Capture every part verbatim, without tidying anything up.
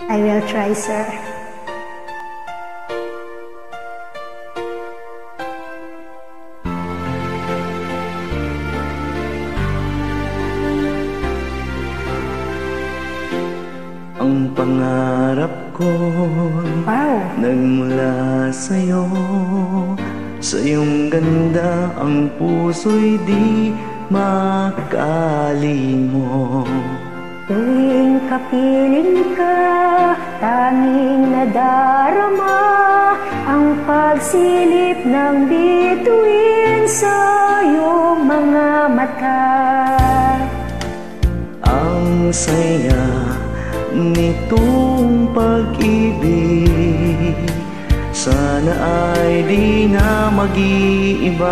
I will try, sir. Ang pangarap ko Wow. nagmula sa'yo. Sa iyong ganda ang puso'y di makalimo. Tuwing kapiling ka, tanging nadarama ang pagsilip ng bituin sa iyong mga mata. Ang saya nitong pag-ibig, sana ay di na mag-iiba.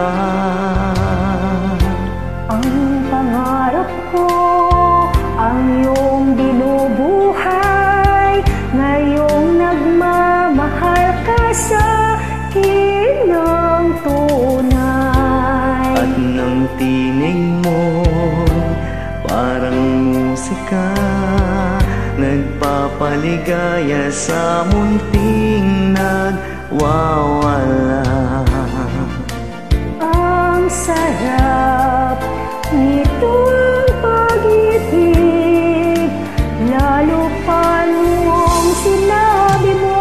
Ang pangarap ko, ang iyong binubuhay, ngayong nagmamahal ka sa akin ng tunay. At nang tinig mo, parang musika, nagpapaligaya sa munting nagwawala. Ang sarap nitong pag-ibig, lalo pa noong sinabi mo,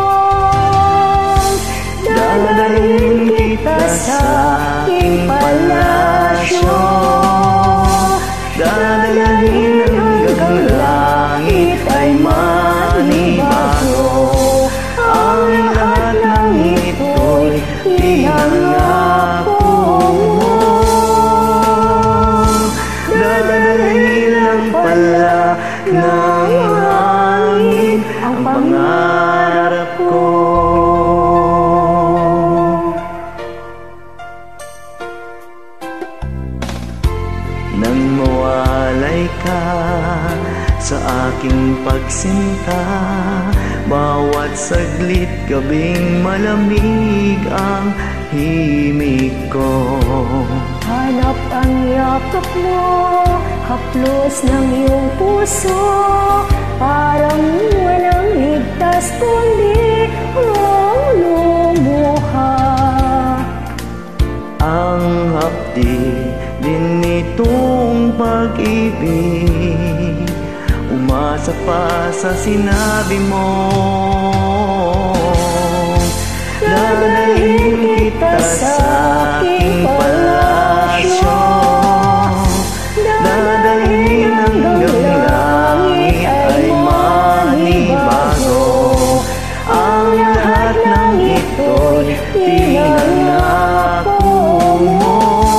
dadalhin kita sa aking palasyo, dadalhin hanggang langit ay manibago. Ang lahat ng ito'y pinangako mo. Dadalhin lang pala ng hangin ang pangarap ko. Nang mawalay ka sa aking pagsinta, bawat saglit gabing malamig ang himig ko. hanap ang yakap mo, haplos ng iyong puso, parang walang ligtas kundi ang lumuha. Ang hapdi din nitong pag-ibig, umasa pa sa sinabi mo. Dadalhin kita sa aking palasyo, dadalhin hanggang langit ay manibago. Ang lahat ng ito'y pinangako mo.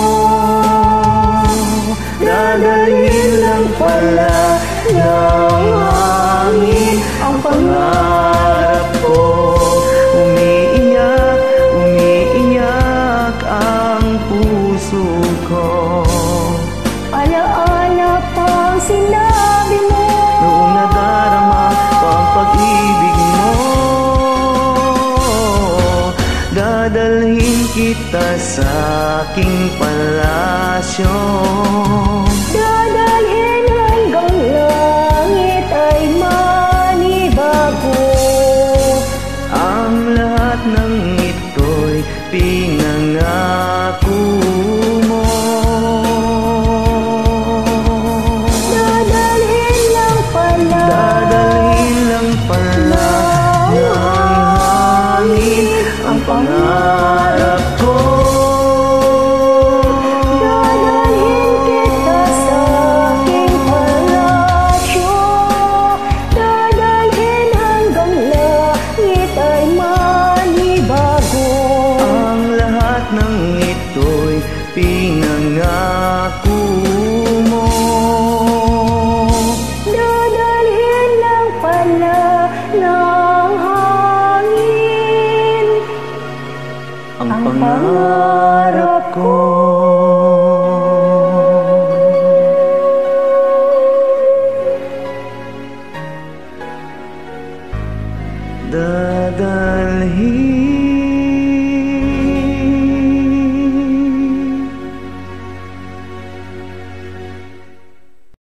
Dadalhin lang pala ng hangin ang pangarap ko. Umiiyak, umiiyak ang puso ko. Alaala pang sinabi mo, Noong nadarama pa ang pag-ibig mo, dadalhin kita sa aking palasyo.